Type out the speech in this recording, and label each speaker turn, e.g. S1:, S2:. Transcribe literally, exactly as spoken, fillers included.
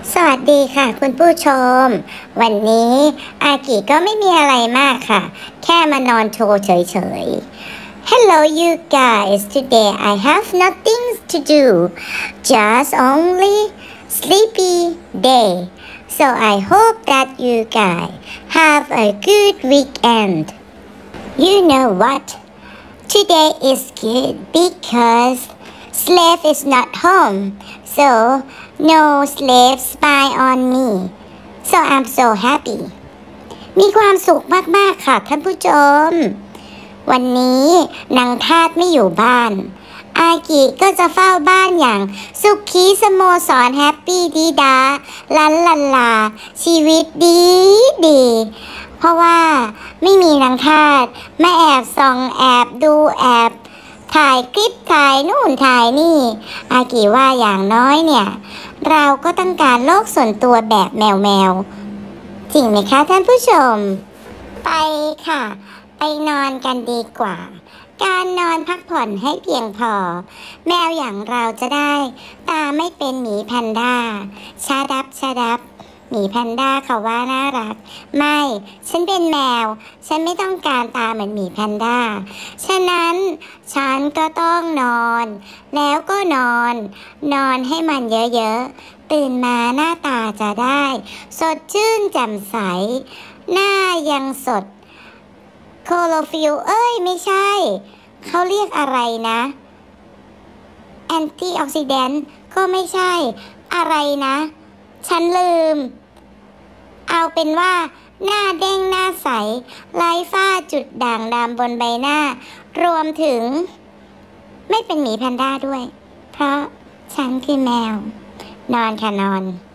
S1: สวัสดีค่ะคุณผู้ชมวันนี้อากิก็ไม่มีอะไรมากค่ะแค่มานอนโชว์เฉยๆ Hello you guys today I have nothing to do just only sleepy day so I hope that you guys have a good weekend you know what today is good because slave is not home so no slave spy on me so I'm so happy มีความสุขมากๆค่ะท่านผู้ชมวันนี้นางทาสไม่อยู่บ้านอากิก็จะเฝ้าบ้านอย่างสุขีสโมสรแฮปปี้ดีดาลันลันลาชีวิตดีดีเพราะว่าไม่มีนางทาสมาแอบส่องแอบดูแอบถ่ายคลิปถ่ายนู่นถ่ายนี่อากิว่าอย่างน้อยเนี่ยเราก็ต้องการโลกส่วนตัวแบบแมวแมวจริงไหมคะท่านผู้ชมไปค่ะไปนอนกันดีกว่าการนอนพักผ่อนให้เพียงพอแมวอย่างเราจะได้ตาไม่เป็นหมีแพนด้าชาดับชาดับหมีแพนด้าเขาว่าน่ารักไม่ฉันเป็นแมวฉันไม่ต้องการตาเหมือนหมีแพนด้าฉะนั้นฉันก็ต้องนอนแล้วก็นอนนอนให้มันเยอะๆตื่นมาหน้าตาจะได้สดชื่นแจ่มใสหน้ายังสดโคโลฟิลเอ้ยไม่ใช่เขาเรียกอะไรนะแอนตี้ออกซิแดนต์ก็ไม่ใช่อะไรนะฉันลืมเอาเป็นว่าหน้าเด้งหน้าใสไร้ฝ้าจุดด่างดำบนใบหน้ารวมถึงไม่เป็นหมีแพนด้าด้วยเพราะฉันคือแมวนอนค่ะนอน